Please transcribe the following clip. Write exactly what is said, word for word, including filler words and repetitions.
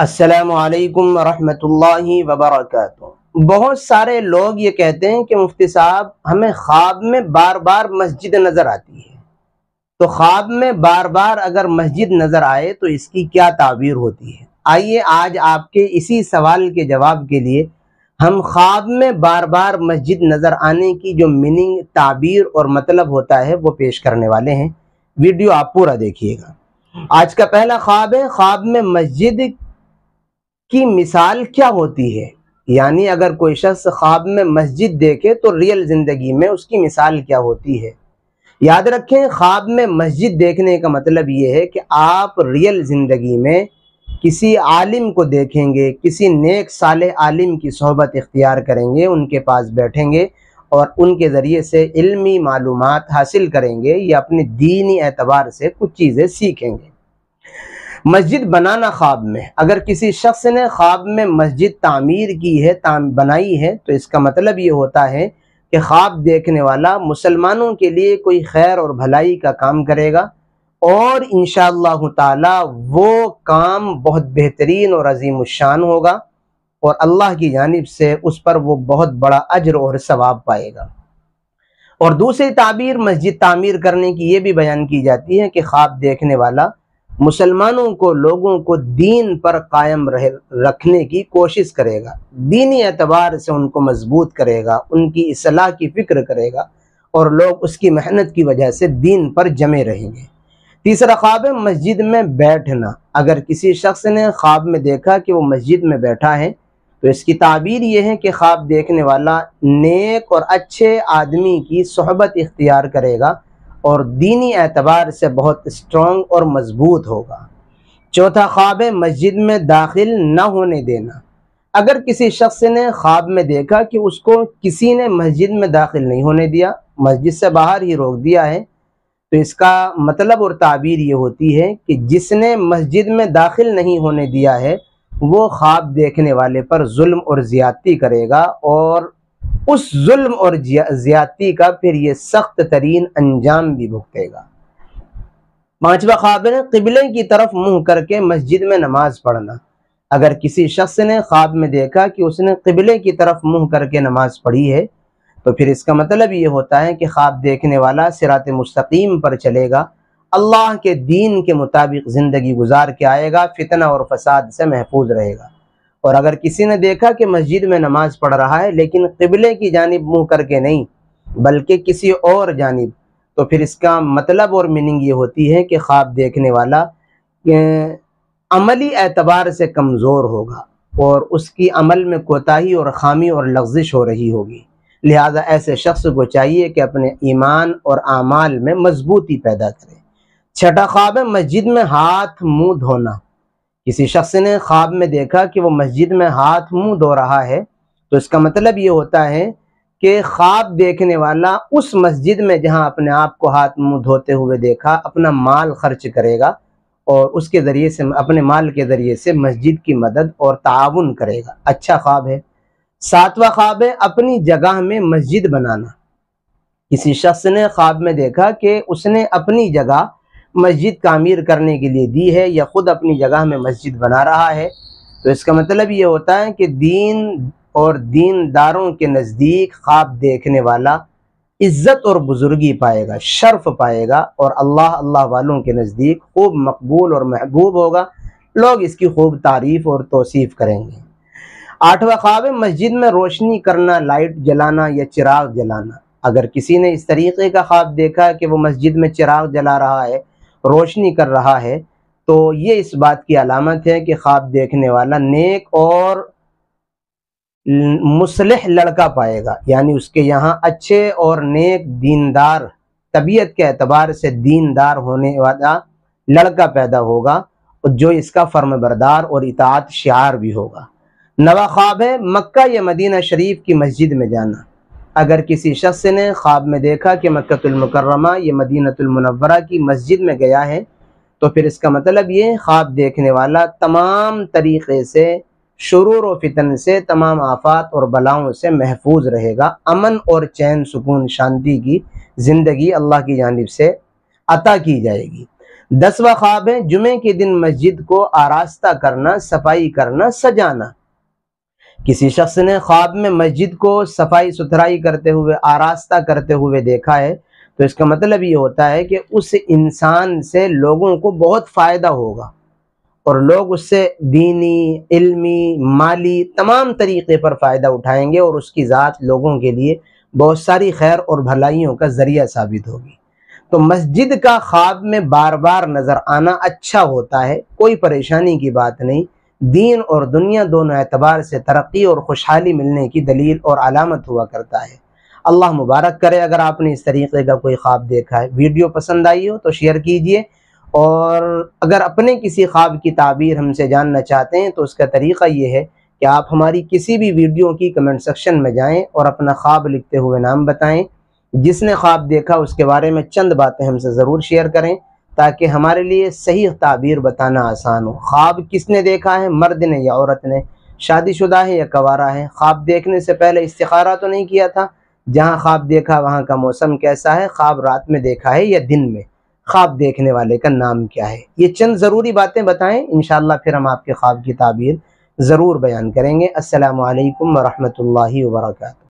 السلام علیکم ورحمۃ اللہ وبرکاتہ۔ بہت سارے لوگ یہ کہتے ہیں کہ مفتی صاحب ہمیں خواب میں بار بار مسجد نظر آتی ہے، تو خواب میں بار بار اگر مسجد نظر آئے تو اس کی کیا تعبیر ہوتی ہے؟ آئیے آج آپ کے اسی سوال کے جواب کے لیے ہم خواب میں بار بار مسجد نظر آنے کی جو میننگ، تعبیر اور مطلب ہوتا ہے وہ پیش کرنے والے ہیں۔ ویڈیو آپ پورا دیکھیے گا۔ آج کا پہلا خواب ہے، خواب میں مسجد کی مثال کیا ہوتی ہے؟ یعنی اگر کوئی شخص خواب میں مسجد دیکھے تو ریئل زندگی میں اس کی مثال کیا ہوتی ہے؟ یاد رکھیں، خواب میں مسجد دیکھنے کا مطلب یہ ہے کہ آپ ریئل زندگی میں کسی عالم کو دیکھیں گے، کسی نیک صالح عالم کی صحبت اختیار کریں گے، ان کے پاس بیٹھیں گے اور ان کے ذریعے سے علمی معلومات حاصل کریں گے یا اپنے دینی اعتبار سے کچھ چیزیں سیکھیں گے۔ مسجد بنانا خواب میں، اگر کسی شخص نے خواب میں مسجد تعمیر کی ہے، بنائی ہے، تو اس کا مطلب یہ ہوتا ہے کہ خواب دیکھنے والا مسلمانوں کے لیے کوئی خیر اور بھلائی کا کام کرے گا اور انشاءاللہ تعالی وہ کام بہت بہترین اور عظیم الشان ہوگا اور اللہ کی جانب سے اس پر وہ بہت بڑا اجر اور ثواب پائے گا۔ اور دوسری تعبیر مسجد تعمیر کرنے کی یہ بھی بیان کی جاتی ہے کہ خواب دیکھنے والا مسلمانوں کو، لوگوں کو دین پر قائم رکھنے کی کوشش کرے گا، دینی اعتبار سے ان کو مضبوط کرے گا، ان کی اصلاح کی فکر کرے گا اور لوگ اس کی محنت کی وجہ سے دین پر جمے رہیں گے۔ تیسرا خواب ہے مسجد میں بیٹھنا۔ اگر کسی شخص نے خواب میں دیکھا کہ وہ مسجد میں بیٹھا ہے تو اس کی تعبیر یہ ہے کہ خواب دیکھنے والا نیک اور اچھے آدمی کی صحبت اختیار کرے گا اور دینی اعتبار سے بہت اسٹرانگ اور مضبوط ہوگا۔ چوتھا خواب ہے مسجد میں داخل نہ ہونے دینا۔ اگر کسی شخص نے خواب میں دیکھا کہ اس کو کسی نے مسجد میں داخل نہیں ہونے دیا، مسجد سے باہر ہی روک دیا ہے، تو اس کا مطلب اور تعبیر یہ ہوتی ہے کہ جس نے مسجد میں داخل نہیں ہونے دیا ہے وہ خواب دیکھنے والے پر ظلم اور زیادتی کرے گا اور اس ظلم اور زیادتی کا پھر یہ سخت ترین انجام بھی بھگتے گا۔ پانچواں خواب ہے قبلے کی طرف منہ کر کے مسجد میں نماز پڑھنا۔ اگر کسی شخص نے خواب میں دیکھا کہ اس نے قبلے کی طرف منہ کر کے نماز پڑھی ہے تو پھر اس کا مطلب یہ ہوتا ہے کہ خواب دیکھنے والا صراط مستقیم پر چلے گا، اللہ کے دین کے مطابق زندگی گزار کے آئے گا، فتنہ اور فساد سے محفوظ رہے گا۔ اور اگر کسی نے دیکھا کہ مسجد میں نماز پڑھ رہا ہے لیکن قبلے کی جانب منہ کر کے نہیں بلکہ کسی اور جانب، تو پھر اس کا مطلب اور میننگ یہ ہوتی ہے کہ خواب دیکھنے والا عملی اعتبار سے کمزور ہوگا اور اس کی عمل میں کوتاہی اور خامی اور لغزش ہو رہی ہوگی، لہذا ایسے شخص کو چاہیے کہ اپنے ایمان اور اعمال میں مضبوطی پیدا کرے۔ چھٹا خواب ہے مسجد میں ہاتھ منہ دھونا۔ کسی شخص نے خواب میں دیکھا کہ وہ مسجد میں ہاتھ منہ دھو رہا ہے تو اس کا مطلب یہ ہوتا ہے کہ خواب دیکھنے والا اس مسجد میں جہاں اپنے آپ کو ہاتھ منہ دھوتے ہوئے دیکھا اپنا مال خرچ کرے گا اور اس کے ذریعے سے، اپنے مال کے ذریعے سے مسجد کی مدد اور تعاون کرے گا۔ اچھا خواب ہے۔ ساتواں خواب ہے اپنی جگہ میں مسجد بنانا۔ کسی شخص نے خواب میں دیکھا کہ اس نے اپنی جگہ مسجد تعمیر کرنے کے لیے دی ہے یا خود اپنی جگہ میں مسجد بنا رہا ہے تو اس کا مطلب یہ ہوتا ہے کہ دین اور دینداروں کے نزدیک خواب دیکھنے والا عزت اور بزرگی پائے گا، شرف پائے گا اور اللہ اللہ والوں کے نزدیک خوب مقبول اور محبوب ہوگا، لوگ اس کی خوب تعریف اور توصیف کریں گے۔ آٹھواں خواب ہے مسجد میں روشنی کرنا، لائٹ جلانا یا چراغ جلانا۔ اگر کسی نے اس طریقے کا خواب دیکھا کہ وہ مسجد میں چراغ جلا رہا ہے، روشنی کر رہا ہے، تو یہ اس بات کی علامت ہے کہ خواب دیکھنے والا نیک اور مصلح لڑکا پائے گا، یعنی اس کے یہاں اچھے اور نیک دیندار، طبیعت کے اعتبار سے دیندار ہونے والا لڑکا پیدا ہوگا جو اس کا فرم بردار اور اطاعت شعار بھی ہوگا۔ نواں خواب ہے مکہ یا مدینہ شریف کی مسجد میں جانا۔ اگر کسی شخص نے خواب میں دیکھا کہ مکہ المکرمہ یا مدینہ المنورہ کی مسجد میں گیا ہے تو پھر اس کا مطلب یہ خواب دیکھنے والا تمام طریقے سے شرور و فتن سے، تمام آفات اور بلاؤں سے محفوظ رہے گا، امن اور چین، سکون، شانتی کی زندگی اللہ کی جانب سے عطا کی جائے گی۔ دسواں خواب ہے جمعے کے دن مسجد کو آراستہ کرنا، صفائی کرنا، سجانا۔ کسی شخص نے خواب میں مسجد کو صفائی ستھرائی کرتے ہوئے، آراستہ کرتے ہوئے دیکھا ہے تو اس کا مطلب یہ ہوتا ہے کہ اس انسان سے لوگوں کو بہت فائدہ ہوگا اور لوگ اس سے دینی، علمی، مالی تمام طریقے پر فائدہ اٹھائیں گے اور اس کی ذات لوگوں کے لیے بہت ساری خیر اور بھلائیوں کا ذریعہ ثابت ہوگی۔ تو مسجد کا خواب میں بار بار نظر آنا اچھا ہوتا ہے، کوئی پریشانی کی بات نہیں، دین اور دنیا دونوں اعتبار سے ترقی اور خوشحالی ملنے کی دلیل اور علامت ہوا کرتا ہے۔ اللہ مبارک کرے اگر آپ نے اس طریقے کا کوئی خواب دیکھا ہے۔ ویڈیو پسند آئی ہو تو شیئر کیجئے، اور اگر اپنے کسی خواب کی تعبیر ہم سے جاننا چاہتے ہیں تو اس کا طریقہ یہ ہے کہ آپ ہماری کسی بھی ویڈیو کی کمنٹ سیکشن میں جائیں اور اپنا خواب لکھتے ہوئے نام بتائیں۔ جس نے خواب دیکھا اس کے بارے میں چند باتیں ہم سے ضرور شیئر کریں تاکہ ہمارے لیے صحیح تعبیر بتانا آسان ہو۔ خواب کس نے دیکھا ہے، مرد نے یا عورت نے، شادی شدہ ہے یا کنوارہ ہے، خواب دیکھنے سے پہلے استخارہ تو نہیں کیا تھا، جہاں خواب دیکھا وہاں کا موسم کیسا ہے، خواب رات میں دیکھا ہے یا دن میں، خواب دیکھنے والے کا نام کیا ہے، یہ چند ضروری باتیں بتائیں، انشاءاللہ پھر ہم آپ کے خواب کی تعبیر ضرور بیان کریں گے۔ السلام علیکم ورحمۃ اللہ وبرکاتہ۔